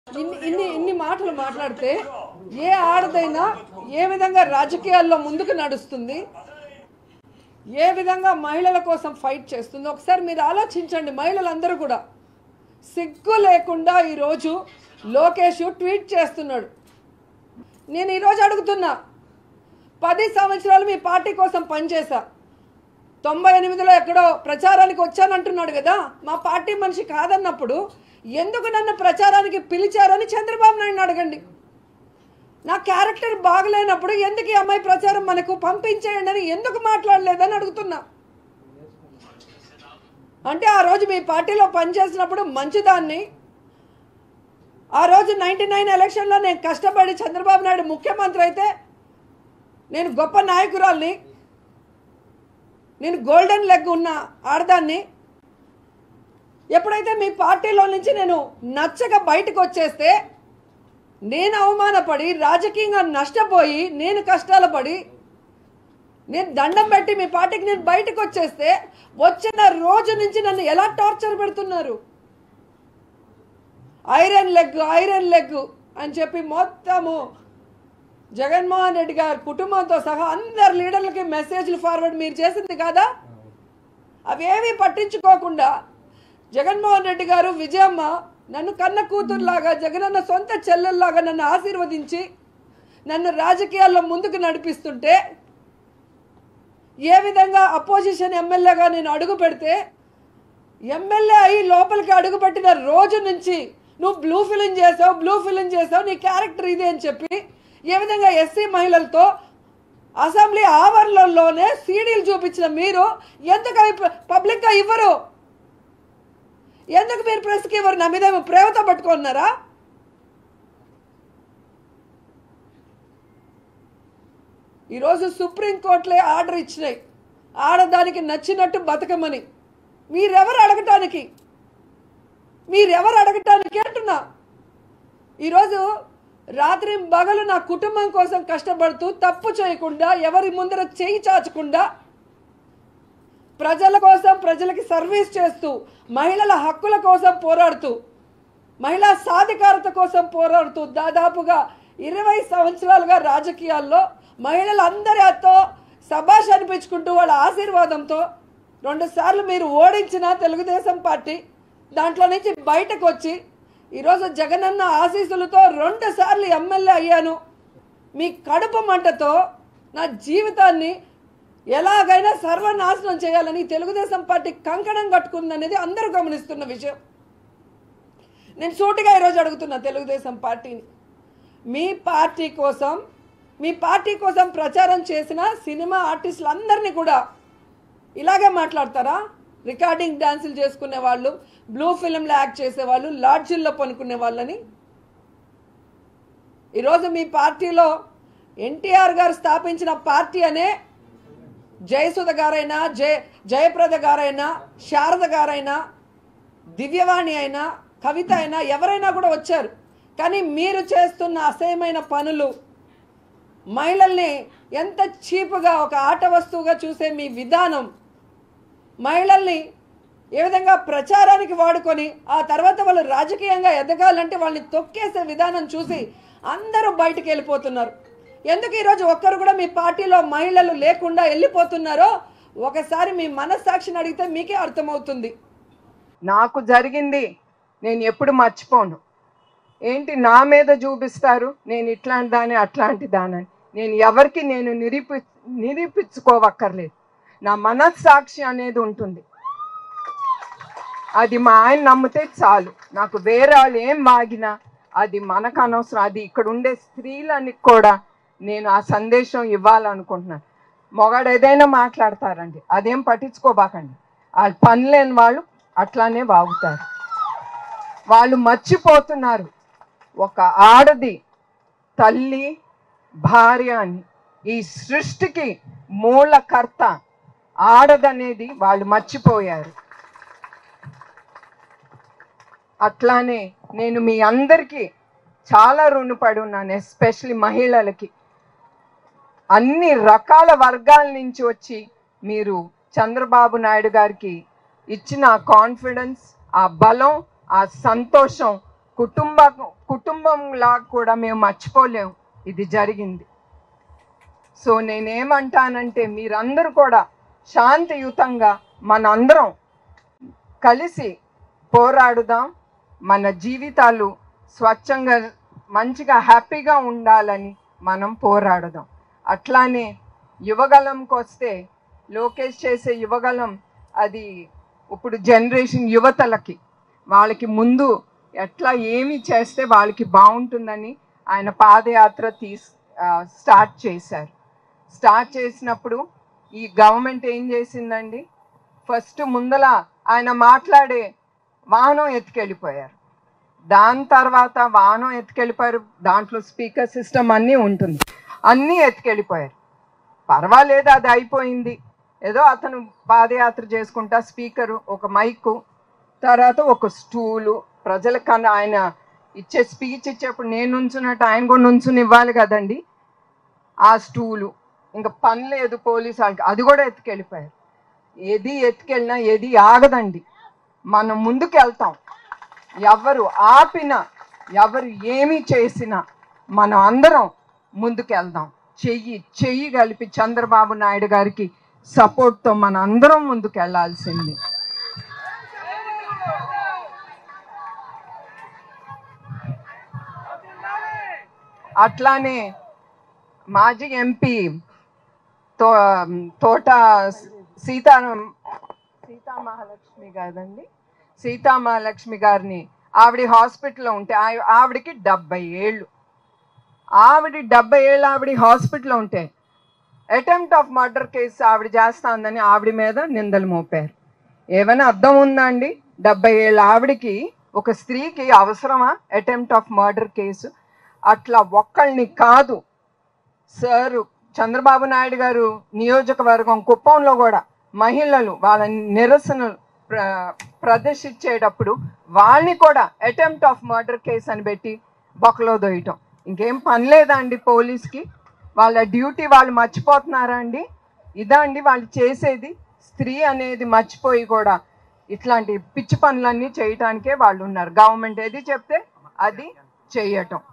ఇన్ని మాటలు మాట్లాడితే ఏ ఆడదైనా ఏ విధంగా రాజకీయాల్లో ముందుకు నడుస్తుంది, ఏ విధంగా మహిళల కోసం ఫైట్ చేస్తుంది ఒకసారి మీరు ఆలోచించండి. మహిళలందరూ కూడా సిగ్గు లేకుండా ఈరోజు లోకేష్ ట్వీట్ చేస్తున్నాడు. నేను ఈరోజు అడుగుతున్నా, 10 సంవత్సరాలు మీ పార్టీ కోసం పనిచేశా, 98లో ఎక్కడో ప్రచారానికి వచ్చానంటున్నాడు కదా. మా పార్టీ మనిషి కాదన్నప్పుడు ఎందుకు నన్ను ప్రచారానికి పిలిచారని చంద్రబాబు నాయుడు అడగండి. నా క్యారెక్టర్ బాగలేనప్పుడు ఎందుకు ఈ అమ్మాయి ప్రచారం మనకు పంపించేయండి అని ఎందుకు మాట్లాడలేదని అడుగుతున్నా. అంటే ఆ రోజు మీ పార్టీలో పనిచేసినప్పుడు మంచిదాన్ని, ఆ రోజు 99 ఎలక్షన్లో నేను కష్టపడి చంద్రబాబు నాయుడు ముఖ్యమంత్రి అయితే నేను గొప్ప నాయకురాల్ని, నేను గోల్డెన్ లెగ్ ఉన్న ఆడదాన్ని. ఎప్పుడైతే మీ పార్టీలో నుంచి నేను నచ్చక బయటకు వచ్చేస్తే, నేను అవమానపడి రాజకీయంగా నష్టపోయి నేను కష్టాలు పడి నేను దండం పెట్టి మీ పార్టీకి నేను బయటకు వచ్చేస్తే వచ్చిన రోజు నుంచి నన్ను ఎలా టార్చర్ పెడుతున్నారు. ఐరన్ లెగ్ అని చెప్పి మొత్తము జగన్మోహన్ రెడ్డి గారి కుటుంబంతో సహా అందరు లీడర్లకి మెసేజ్లు ఫార్వర్డ్ మీరు చేసింది కాదా? అవేమీ పట్టించుకోకుండా జగన్మోహన్ రెడ్డి గారు, విజయమ్మ నన్ను కన్న కూతురులాగా, జగనన్న సొంత చెల్లెల్లాగా నన్ను ఆశీర్వదించి నన్ను రాజకీయాల్లో ముందుకు నడిపిస్తుంటే, ఏ విధంగా అపోజిషన్ ఎమ్మెల్యేగా నేను అడుగు పెడితే, ఎమ్మెల్యే అయ్యి లోపలికి అడుగు పెట్టిన రోజు నుంచి నువ్వు బ్లూ ఫిలిం చేసావు, నీ క్యారెక్టర్ ఇది అని చెప్పి ఏ విధంగా ఎస్సీ మహిళలతో అసెంబ్లీ ఆవరణలోనే సీడీలు చూపించిన మీరు ఎందుకు అవి పబ్లిక్గా ఇవ్వరు? ఎందుకు మీరు ప్రెస్కి ఇవ్వరు? నా మీద ప్రేమతో పట్టుకున్నారా? ఈరోజు సుప్రీంకోర్టులే ఆర్డర్ ఇచ్చినాయి ఆడదానికి నచ్చినట్టు బతకమని. మీరెవరు అడగటానికి అంటున్నా. ఈరోజు రాత్రి పగలు నా కుటుంబం కోసం కష్టపడుతూ తప్పు చేయకుండా, ఎవరి ముందర చేయి చాచకుండా, ప్రజల కోసం ప్రజలకి సర్వీస్ చేస్తూ, మహిళల హక్కుల కోసం పోరాడుతూ, మహిళా సాధికారత కోసం పోరాడుతూ దాదాపుగా 20 సంవత్సరాలుగా రాజకీయాల్లో మహిళలందరితో శభాష్ అనిపించుకుంటూ వాళ్ళ ఆశీర్వాదంతో 2 సార్లు మీరు ఓడించిన తెలుగుదేశం పార్టీ దాంట్లో నుంచి బయటకు వచ్చి ఈరోజు జగనన్న ఆశీస్సులతో 2 సార్లు ఎమ్మెల్యే అయ్యాను. మీ కడుపు మంటతో నా జీవితాన్ని ఎలాగైనా సర్వనాశనం చేయాలని తెలుగుదేశం పార్టీ కంకణం కట్టుకుందనేది అందరూ గమనిస్తున్న విషయం. నేను సూటిగా ఈరోజు అడుగుతున్నా తెలుగుదేశం పార్టీని, మీ పార్టీ కోసం ప్రచారం చేసిన సినిమా ఆర్టిస్టులందరినీ కూడా ఇలాగే మాట్లాడతారా? రికార్డింగ్ డాన్సులు చేసుకునే వాళ్ళు, బ్లూ ఫిల్మ్లో యాక్ట్ చేసేవాళ్ళు, లాడ్జిల్లో పనుకునే వాళ్ళని. ఈరోజు మీ పార్టీలో ఎన్టీఆర్ గారు స్థాపించిన పార్టీ అనే జయసుధ గారైనా, జయప్రద గారైనా, శారద గారైనా, దివ్యవాణి అయినా, కవిత అయినా, ఎవరైనా కూడా వచ్చారు. కానీ మీరు చేస్తున్న అసహ్యమైన పనులు, మహిళల్ని ఎంత చీపుగా ఒక ఆట వస్తువుగా చూసే మీ విధానం, మహిళల్ని ఏ విధంగా ప్రచారానికి వాడుకొని ఆ తర్వాత వాళ్ళు రాజకీయంగా ఎదగాలంటే వాళ్ళని తొక్కేసే విధానం చూసి అందరూ బయటికి వెళ్ళిపోతున్నారు. ఎందుకు ఈరోజు ఒక్కరు కూడా మీ పార్టీలో మహిళలు లేకుండా వెళ్ళిపోతున్నారో ఒకసారి మీ మనస్సాక్షిని అడిగితే మీకే అర్థమవుతుంది. నాకు జరిగింది నేను ఎప్పుడు మర్చిపోను. ఏంటి నా మీద చూపిస్తారు, నేను ఇట్లాంటి దాని అట్లాంటి దానని. నేను ఎవరికి నేను నిరూపించుకోవక్కర్లేదు. నా మనస్సాక్షి అనేది ఉంటుంది. అది మా ఆయన నమ్మితే చాలు. నాకు వేరే వాళ్ళు ఏం వాగినా అది మనకు అనవసరం. అది ఇక్కడ ఉండే స్త్రీలని కూడా నేను ఆ సందేశం ఇవ్వాలనుకుంటున్నాను. మొగాడు ఏదైనా మాట్లాడతారండి, అదేం పట్టించుకోబాకండి. వాళ్ళు పనిలేని వాళ్ళు అట్లానే వాగుతారు. వాళ్ళు మర్చిపోతున్నారు ఒక ఆడది తల్లి, భార్య అని. ఈ సృష్టికి మూలకర్త ఆడదనేది వాళ్ళు మర్చిపోయారు. అట్లానే నేను మీ అందరికీ చాలా రుణపడి ఉన్నాను, ఎస్పెషలీ మహిళలకి. అన్ని రకాల వర్గాల నుంచి వచ్చి మీరు చంద్రబాబు నాయుడు గారికి ఇచ్చిన కాన్ఫిడెన్స్, ఆ బలం, ఆ సంతోషం కుటుంబంలా కూడా మేము మర్చిపోలేము ఇది జరిగింది. సో నేనేమంటానంటే మీరందరూ కూడా శాంతియుతంగా మనందరం కలిసి పోరాడుదాం. మన జీవితాలు స్వచ్ఛంగా మంచిగా హ్యాపీగా ఉండాలని మనం పోరాడుదాం. అట్లానే యువగలంకి వస్తే లోకేష్ చేసే యువగలం అది ఇప్పుడు జనరేషన్ యువతలకి వాళ్ళకి ముందు ఎట్లా ఏమి చేస్తే వాళ్ళకి బాగుంటుందని ఆయన పాదయాత్ర స్టార్ట్ చేశారు. స్టార్ట్ చేసినప్పుడు ఈ గవర్నమెంట్ ఏం చేసిందండి, ఫస్ట్ ముందల ఆయన మాట్లాడే వాహనం ఎత్తుకెళ్ళిపోయారు. దాని తర్వాత వాహనం ఎత్తుకెళ్ళిపోయారు, దాంట్లో స్పీకర్ సిస్టమ్ అన్నీ ఉంటుంది, అన్నీ ఎత్తుకెళ్ళిపోయారు. పర్వాలేదు, అది అయిపోయింది. ఏదో అతను పాదయాత్ర చేసుకుంటా స్పీకరు, ఒక మైకు, తర్వాత ఒక స్టూలు, ప్రజల కన్నా ఆయన ఇచ్చే స్పీచ్ ఇచ్చేప్పుడు నేను నుంచున్నట్టు ఆయన కూడా నుంచుని ఇవ్వాలి కదండి. ఆ స్టూలు ఇంకా పని లేదు పోలీసు వాళ్ళకి, అది కూడా ఎత్తుకెళ్ళిపోయారు. ఏది ఎత్తుకెళ్ళినా ఏది ఆగదండి, మనం ముందుకు వెళ్తాం. ఎవరు ఆపినా ఎవరు ఏమి చేసినా మనం అందరం ముందుకు వెళ్దాం. చెయ్యి కలిపి చంద్రబాబు నాయుడు గారికి సపోర్ట్తో మన అందరం ముందుకు వెళ్ళాల్సింది. అట్లానే మాజీ ఎంపీ తోట సీతామహాలక్ష్మి గారిని ఆవిడ హాస్పిటల్లో ఉంటే ఆవిడకి 70 ఏళ్ళు, ఆవిడ హాస్పిటల్లో ఉంటే అటెంప్ట్ ఆఫ్ మర్డర్ కేసు ఆవిడ చేస్తాందని ఆవిడ మీద నిందలు మోపారు. ఏమైనా అర్థం ఉందా అండి? 70 ఏళ్ళ ఆవిడకి, ఒక స్త్రీకి అవసరమా అటెంప్ట్ ఆఫ్ మర్డర్ కేసు? అట్లా ఒక్కళ్ళని కాదు సార్, చంద్రబాబు నాయుడు గారు నియోజకవర్గం కుప్పంలో కూడా మహిళలు వాళ్ళ నిరసన ప్రదర్శించేటప్పుడు వాళ్ళని కూడా అటెంప్ట్ ఆఫ్ మర్డర్ కేసు అని పెట్టి బొక్కలో దొయ్యటం. ఇంకేం పని లేదా అండి పోలీస్కి? వాళ్ళ డ్యూటీ వాళ్ళు మర్చిపోతున్నారా అండి? ఇదా అండి వాళ్ళు చేసేది? స్త్రీ అనేది మర్చిపోయి కూడా ఇట్లాంటి పిచ్చి పనులన్నీ చేయటానికే వాళ్ళు ఉన్నారు. గవర్నమెంట్ ఏది చెప్తే అది చేయటం.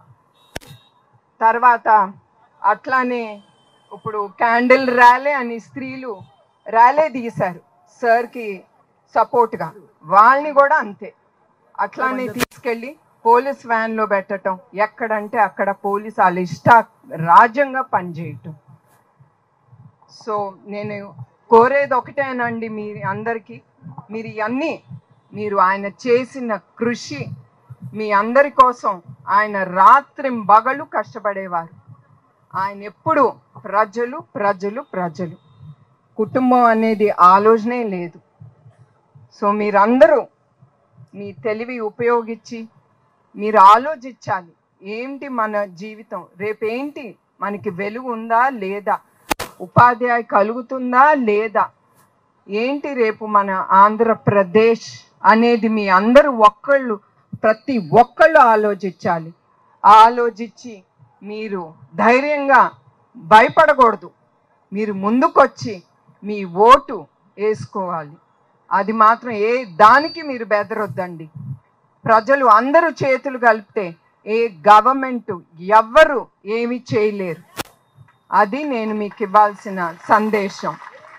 తర్వాత అట్లానే ఇప్పుడు క్యాండిల్ ర్యాలీ అని స్త్రీలు ర్యాలీ తీశారు సార్కి సపోర్ట్గా, వాళ్ళని కూడా అంతే అట్లానే తీసుకెళ్ళి పోలీస్ వ్యాన్లో పెట్టడం, ఎక్కడంటే అక్కడ పోలీసు వాళ్ళ రాజ్యంగా పనిచేయటం. సో నేను కోరేది ఒకటేనండి మీ అందరికీ, మీరు ఇవన్నీ ఆయన చేసిన కృషి, మీ అందరి కోసం ఆయన రాత్రింబగలు కష్టపడేవారు. ఆయన ఎప్పుడు ప్రజలు ప్రజలు ప్రజలు, కుటుంబం అనేది ఆలోచనే లేదు. సో మీరందరూ మీ తెలివి ఉపయోగించి మీరు ఆలోచించాలి, ఏంటి మన జీవితం, రేపేంటి మనకి వెలుగు ఉందా లేదా, ఉపాధ్యాయ కలుగుతుందా లేదా, ఏంటి రేపు మన ఆంధ్రప్రదేశ్ అనేది మీ అందరూ ప్రతి ఒక్కళ్ళు ఆలోచించాలి. ఆలోచించి మీరు ధైర్యంగా భయపడకూడదు, మీరు ముందుకొచ్చి మీ ఓటు వేసుకోవాలి. అది మాత్రం ఏ దానికి మీరు బెదరొద్దండి. ప్రజలు అందరూ చేతులు కలిపితే ఏ గవర్నమెంట్ ఎవ్వరు ఏమీ చేయలేరు. అది నేను మీకు ఇవ్వాల్సిన సందేశం.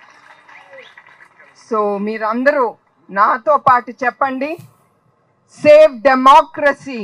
సో మీరందరూ నాతో పాటు చెప్పండి, సేవ్ డెమోక్రసీ.